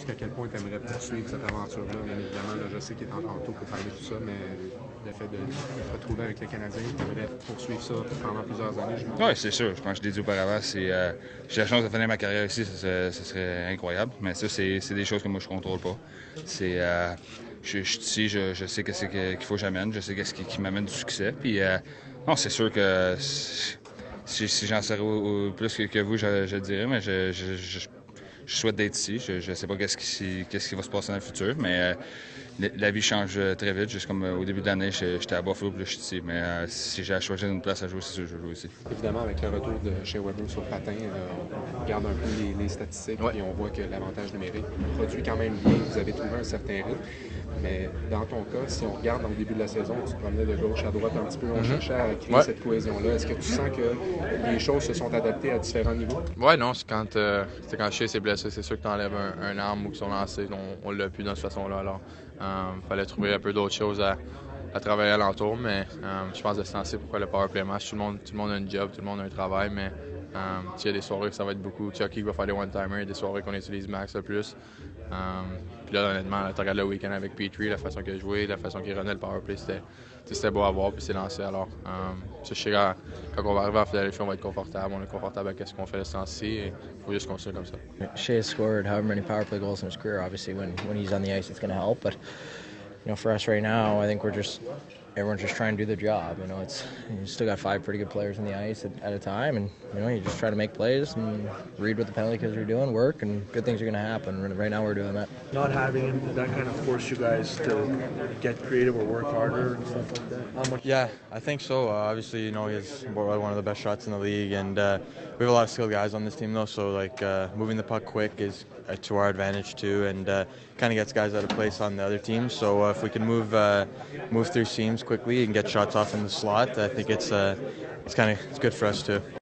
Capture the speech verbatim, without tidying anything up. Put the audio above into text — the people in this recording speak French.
jusqu'à quel point tu aimerais poursuivre cette aventure-là? Bien évidemment, là, je sais qu'il est encore tôt pour parler de tout ça, mais le fait de, de te retrouver avec les Canadiens, tu aimerais poursuivre ça pendant plusieurs années, je pense. Oui, c'est sûr. Comme je l'ai dit auparavant, c'est, euh, j'ai la chance de finir ma carrière ici, ce serait, ce serait incroyable. Mais ça, c'est, c'est des choses que moi, je ne contrôle pas. C'est, euh, je, je suis ici, je, je sais qu'est-ce qu'il faut que j'amène, je sais qu'est-ce qui, qui m'amène du succès. Puis, euh, non, c'est sûr que si, si j'en serais au, au plus que, que vous, je, je le dirais, mais je, je, je, je souhaite d'être ici. Je ne sais pas qu'est-ce qui, qu'est-ce qui va se passer dans le futur, mais euh, la vie change très vite. Juste comme au début de l'année, j'étais à Buffalo, puis là, je suis ici. Mais euh, si j'ai à choisir une place à jouer, c'est sûr que je vais jouer ici. Évidemment, avec le retour de Shea Weber sur le patin, euh, on regarde un peu les, les statistiques ouais. et on voit que l'avantage numérique produit quand même bien. Vous avez trouvé un certain rythme. Mais dans ton cas, si on regarde au début de la saison, tu te promenais de gauche à droite un petit peu, on mm-hmm. cherchait à créer ouais. cette cohésion-là. Est-ce que tu sens que les choses se sont adaptées à différents niveaux? Oui, non, c'est quand, euh, c'est quand Shea s'est blessé, c'est sûr que tu enlèves un, un arme ou qu'ils sont lancés. On ne l'a plus de cette façon-là. Alors, il euh, fallait trouver un peu d'autres choses à, à travailler alentour, mais euh, je pense que c'est sensé pourquoi le powerplay match. Tout le, monde, tout le monde a un job, tout le monde a un travail, mais euh, il y a des soirées que ça va être beaucoup. Chucky va faire des one-timers, il y a des soirées qu'on utilise max le plus. Um, puis là, honnêtement, tu regardes le week-end avec Petrie, la façon qu'il a joué, la façon qu'il revenait le powerplay, c'était, c'était beau à voir, puis c'est lancé. Alors, um, je sais que quand on va arriver en Philadelphie, on va être confortable. On est confortable avec ce qu'on fait de ce temps-ci et il faut juste continuer comme ça. Shea scored however many power play goals in his career. Obviously, when, when he's on the ice, it's going to help. But, you know, for us right now, I think we're just, everyone's just trying to do their job. You know, it's you still got five pretty good players on the ice at, at a time, and you know, you just try to make plays and read what the penalty kills are doing, work, and good things are going to happen. Right now, we're doing that. Not having him, did that kind of force you guys to get creative or work harder and stuff like that? How much? Yeah, I think so. Uh, obviously, you know, he has one of the best shots in the league, and uh, we have a lot of skilled guys on this team, though. So, like, uh, moving the puck quick is uh, to our advantage too, and uh, kind of gets guys out of place on the other team. So, uh, if we can move uh, move through seams quickly and get shots off in the slot, I think it's uh, it's kind of it's good for us too.